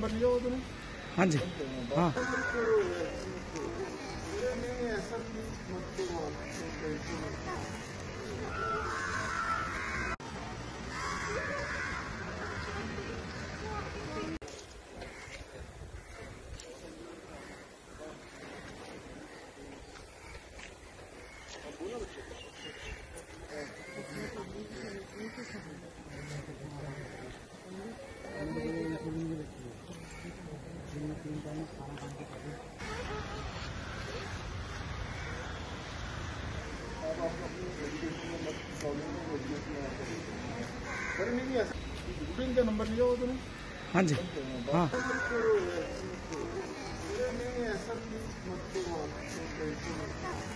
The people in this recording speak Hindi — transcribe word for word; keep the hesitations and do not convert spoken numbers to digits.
नंबर लिया हो तुमने? हाँ जी हाँ। का नंबर लिया हो तुमने? हाँ जी हाँ।